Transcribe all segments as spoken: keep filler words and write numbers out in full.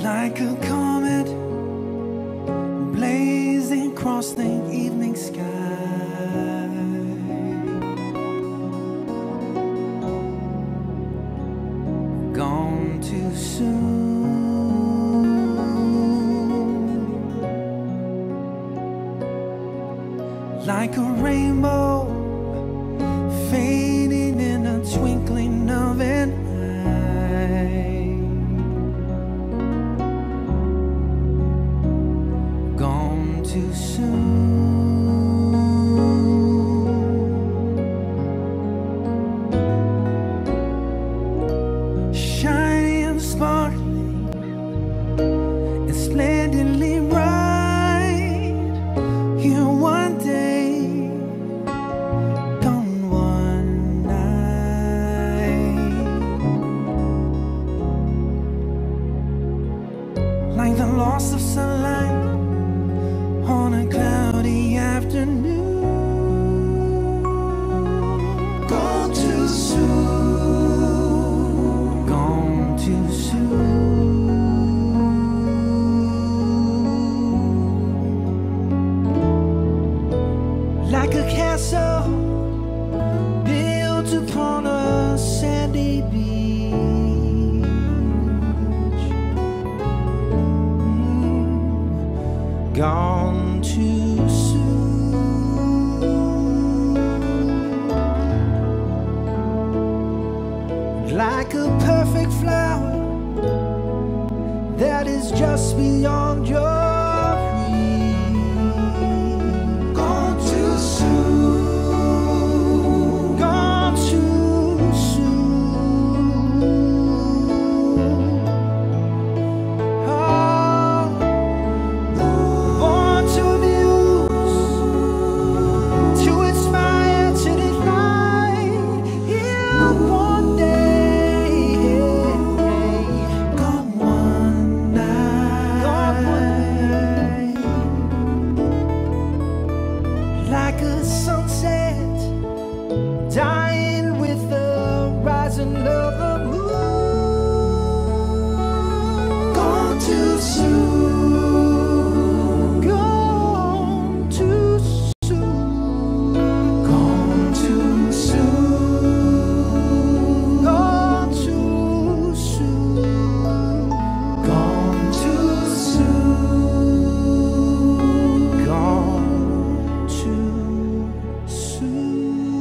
like a comet blazing across the evening sky. Gone too soon, like a rainbow fading in a twinkling of an eye. Gone too soon, shiny and sparkling and splendidly bright. Here one day, gone one night. Like the loss of sunlight on a cloudy afternoon. Gone too soon, gone too soon. Like a castle built upon a sandy beach. Mm, gone too soon, like a perfect flower that is just beyond your reach. Gone too soon, gone too soon. Oh, born to abuse, to inspire, to define. Here one day, gone one night, gone one night. Like a sunset dying with the rising of the moon. Gone too soon, gone too soon, gone too soon, gone too soon, gone too soon, gone too soon.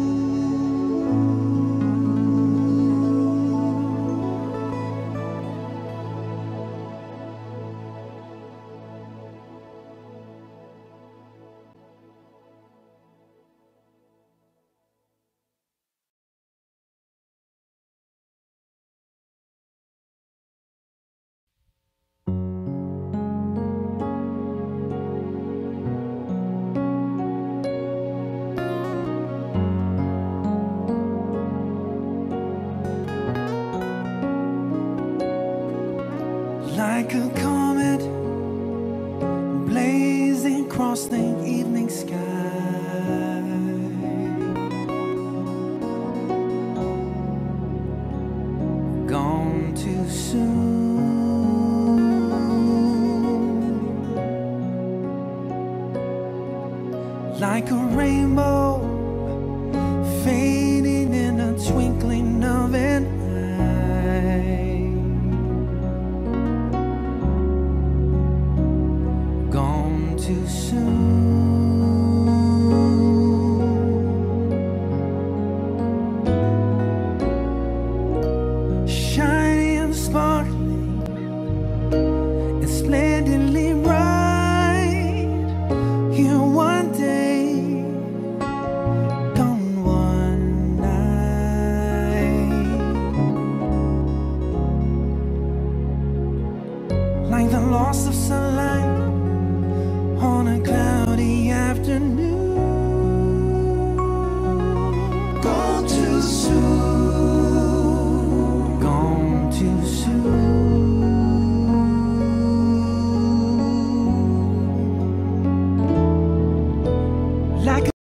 Like a comet blazing across the evening sky. Gone too soon, like a rainbow fading in a twinkling of an eye. Gone too soon, shiny and sparkling and splendidly bright. Here one day, gone one night. Like the loss of sunlight on a cloudy afternoon. Gone too soon, gone too soon, like